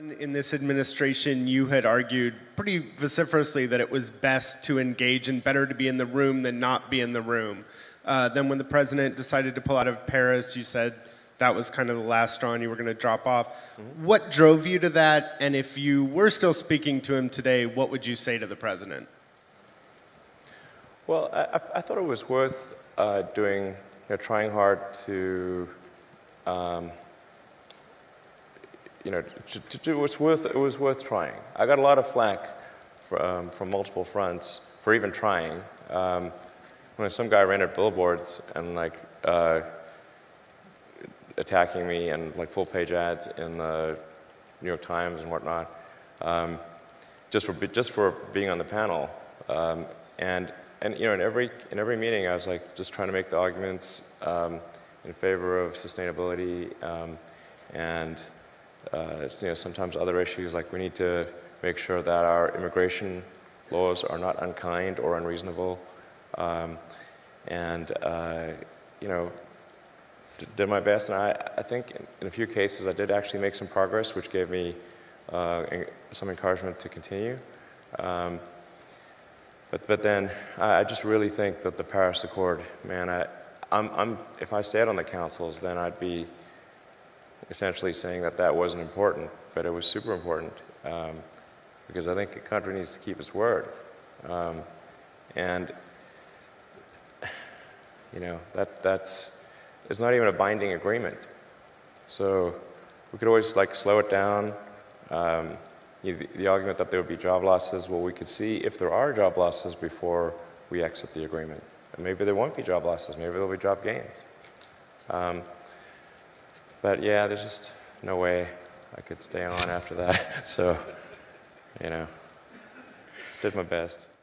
In this administration, you had argued pretty vociferously that it was best to engage and better to be in the room than not be in the room. Then when the president decided to pull out of Paris, you said that was kind of the last straw and you were going to drop off. Mm-hmm. What drove you to that? And if you were still speaking to him today, what would you say to the president? Well, I thought it was worth doing, trying hard to to do what's worth. It was worth trying. I got a lot of flack from multiple fronts for even trying. When some guy ran at billboards and attacking me and full-page ads in the New York Times and whatnot, just for being on the panel, and in every meeting I was just trying to make the arguments in favor of sustainability and sometimes other issues, like we need to make sure that our immigration laws are not unkind or unreasonable, did my best. And I think in a few cases I did actually make some progress, which gave me some encouragement to continue. But then I just really think that the Paris Accord, man, if I stayed on the councils, then I'd be essentially saying that wasn't important, but it was super important, because I think a country needs to keep its word. It's not even a binding agreement. So we could always slow it down. The argument that there would be job losses, well, we could see if there are job losses before we exit the agreement. And maybe there won't be job losses, maybe there'll be job gains. But yeah, there's just no way I could stay on after that. So, did my best.